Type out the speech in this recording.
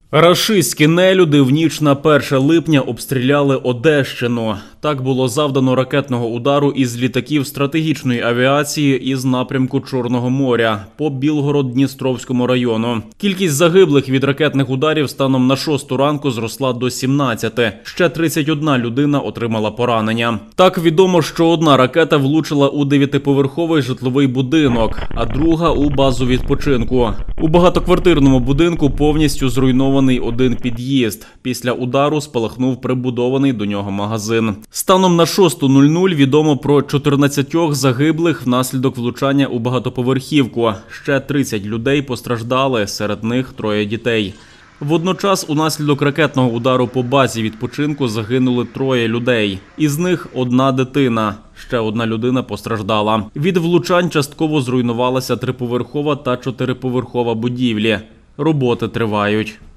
Рашистські нелюди в ніч на 1 липня обстріляли Одещину. Так було завдано ракетного удару із літаків стратегічної авіації із напрямку Чорного моря по Білгород-Дністровському району. Кількість загиблих від ракетних ударів станом на 6 ранку зросла до 17. Ще 31 людина отримала поранення. Так відомо, що одна ракета влучила у 9-поверховий житловий будинок, а друга – у базу відпочинку. У багатоквартирному будинку повністю зруйнований один під'їзд. Після удару спалахнув прибудований до нього магазин. Станом на 6:00 відомо про 14 загиблих внаслідок влучання у багатоповерхівку. Ще 30 людей постраждали, серед них 3 дітей. Водночас унаслідок ракетного удару по базі відпочинку загинули 3 людей. Із них 1 дитина. Ще 1 людина постраждала. Від влучань частково зруйнувалася 3-поверхова та 4-поверхова будівлі. Роботи тривають.